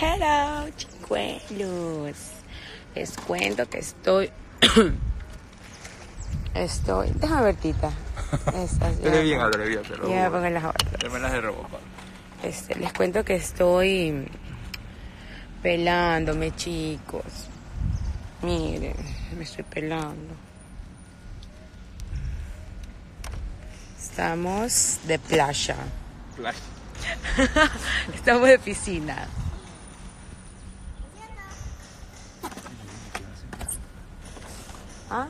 Hello, chicuelos. Les cuento que estoy... Déjame ver, Tita. Pero bien, ahora bien, pero... Ya me pongo las otras. Yo me las de Robocop. Les cuento que estoy pelándome, chicos. Miren, me estoy pelando. Estamos de playa. Playa. Estamos de piscina. ¿Ah?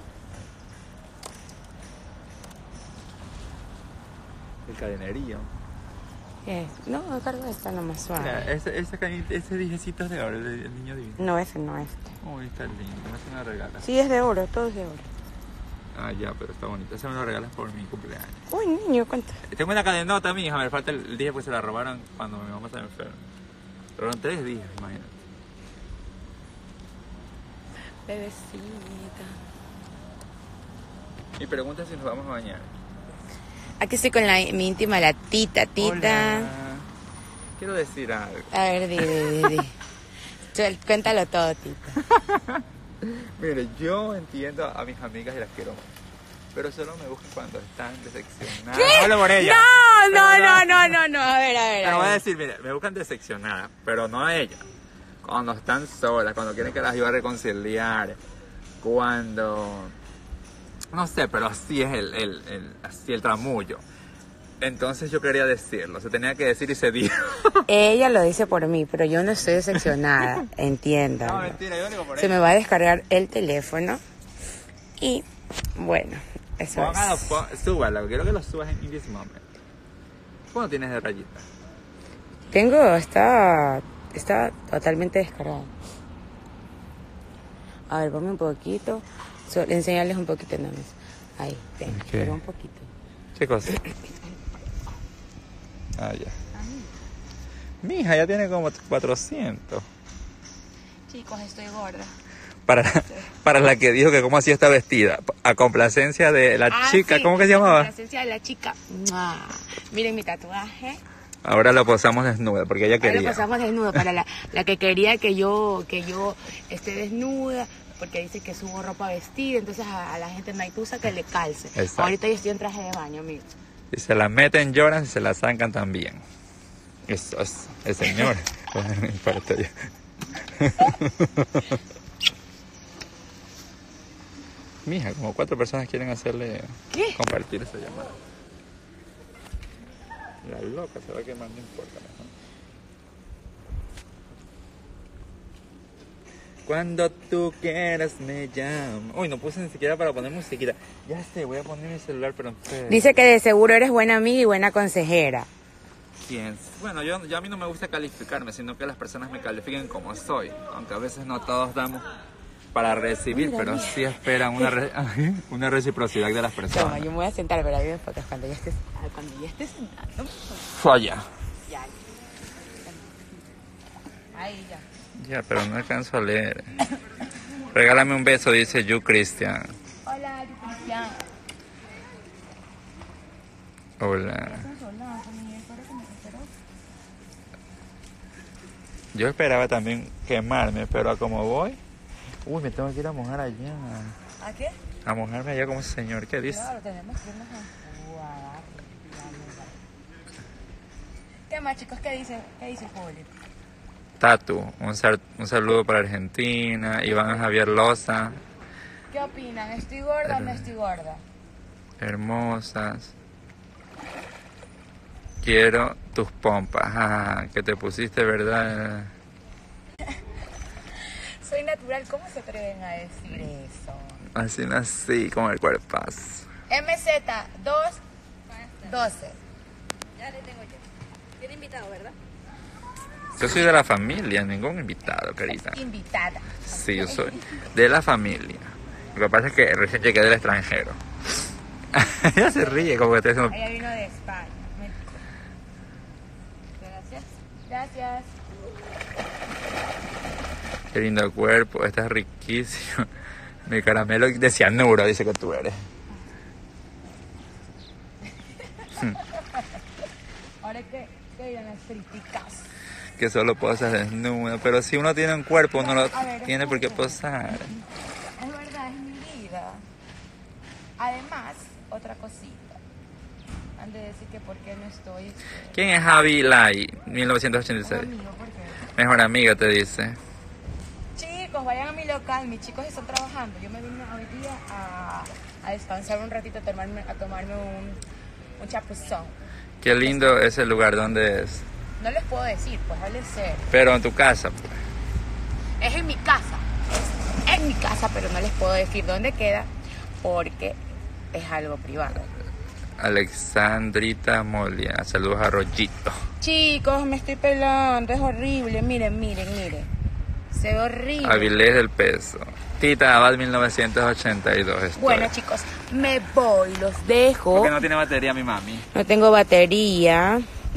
El cadenerío. ¿Qué? No, cargo esta nomás suave. Mira, ese dijecito es de oro, el niño divino. No, ese no, este. Uy, está lindo, no se me regala. Sí, es de oro, todo es de oro. Ah, ya, pero está bonito. Ese me lo regalas por mi cumpleaños. Uy, niño, ¿cuánto? Tengo una cadenota, mija, me falta el día pues se la robaron cuando mi mamá estaba enferma. Fueron 3 días, imagínate. Bebecita. Y pregunta si nos vamos a bañar. Aquí estoy con mi íntima, la Tita. Hola. Quiero decir algo. A ver, di. Cuéntalo todo, Tita. Mire, yo entiendo a mis amigas y las quiero mucho. Pero solo me buscan cuando están decepcionadas. ¿Qué? Hablo por ella. No. A ver. Te voy a decir, mire, me buscan decepcionadas, pero no a ella. Cuando están solas, cuando quieren que las ayude a reconciliar, cuando... No sé, pero así es así el tramullo. Entonces yo quería decirlo, se tenía que decir y se dijo. Ella lo dice por mí, pero yo no estoy decepcionada, entiendan. No, mentira, yo digo por Se ella. me va a descargar el teléfono y, bueno, eso es. Súbalo, quiero que lo subas en this moment. ¿Cuándo tienes de rayita? Está totalmente descargado. A ver, ponme un poquito, enseñarles un poquito nada más. Ahí, ven, Ok. pero un poquito. ¿Qué cosa? Ah, ya. Mija, ya tiene como 400. Chicos, estoy gorda. Para la que dijo que cómo así está vestida. A complacencia de la chica, sí, ¿cómo que se llamaba? La esencia de la chica. ¡Mua! Miren mi tatuaje. Ahora la posamos desnuda porque ella Ahora quería. lo pasamos desnudo para la que quería que yo esté desnuda, porque dice que subo ropa vestida, entonces a la gente no hay tusa que le calce. Exacto. Ahorita yo estoy en traje de baño, amigo. Si se la meten lloran, si se la sacan también. Eso es, el señor. No importa ya. Mija, como 4 personas quieren hacerle ¿Qué? compartir esa llamada. La loca se va a quemar, no importa. Mejor. Cuando tú quieras me llamas. Uy, no puse ni siquiera para poner musiquita. Ya sé, voy a poner mi celular, pero en serio. Dice que de seguro eres buena amiga y buena consejera. ¿Quién? Bueno, yo a mí no me gusta calificarme, sino que las personas me califiquen como soy. Aunque a veces no todos damos para recibir, pero sí esperan una reciprocidad de las Toma, personas. yo me voy a sentar, pero ahí me enfocas cuando ya estés sentado. Falla. Ya. Ahí ya. Ya, pero no alcanzo a leer. Regálame un beso, dice You Cristian. Hola, yo Cristian. Hola. Yo esperaba también quemarme, pero a como voy... Uy, me tengo que ir a mojar allá. ¿A qué? A mojarme allá como ese señor. ¿Qué dice? Claro, tenemos que irnos a jugar. ¿Qué más, chicos? ¿Qué dice Julio? Tatu, un saludo para Argentina. Iván Javier Loza. ¿Qué opinan? ¿Estoy gorda o no estoy gorda? Hermosas. Quiero tus pompas. Ah, que te pusiste, ¿verdad? Soy natural, ¿cómo se atreven a decir eso? Así nací, con el cuerpazo. MZ212. Ya le tengo yo. Tiene invitado, ¿verdad? Yo soy de la familia, ningún invitado, querida. Invitada. Sí, yo soy de la familia. Lo que pasa es que recién llegué del extranjero. Ella se ríe como que estoy haciendo... Ella vino de España. Gracias. Qué lindo cuerpo, estás riquísimo. Mi caramelo de cianuro, dice que tú eres. Ahora que irán las friticas. que solo posas desnuda, pero si uno tiene un cuerpo, uno lo A ver, tiene por qué escúchame. posar. Es verdad, es mi vida. Además, otra cosita. Han de decir que por qué no estoy... ¿Quién es Javi Lai, un 1986? amigo, ¿por qué? Mejor amiga, te dice. Chicos, vayan a mi local, mis chicos están trabajando. Yo me vine hoy día a descansar un ratito, a tomarme un chapuzón. Qué lindo es el lugar donde es. No les puedo decir, pues háblense serio. Pero en tu casa, pues. Es en mi casa, es en mi casa, pero no les puedo decir dónde queda porque es algo privado. Alexandrita Molia, saludos a Rollito. Chicos, me estoy pelando, es horrible, miren. Se ve horrible. Avilés del Peso. Tita Abad 1982. Estoy. Bueno, chicos, me voy, los dejo. Porque no tiene batería mi mami. No tengo batería.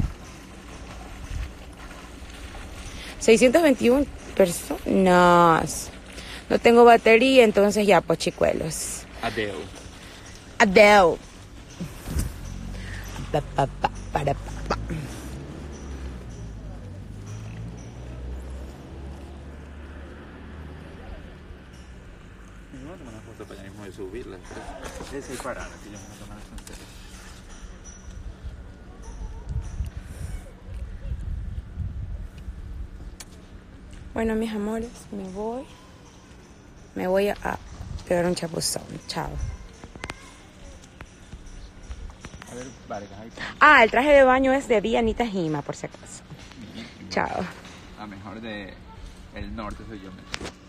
621 personas. No tengo batería, entonces ya, pues, chicuelos. Adeu. Adeu. Yo voy a tomar una foto para allá mismo y subirla. Es el parada que yo me voy a tomar en serio. Bueno, mis amores, me voy a pegar un chapuzón. Chao. A ver, Vargas, ahí está. Ah, el traje de baño es de Dianita Jima, por si acaso. Chao. A mejor de el norte soy yo.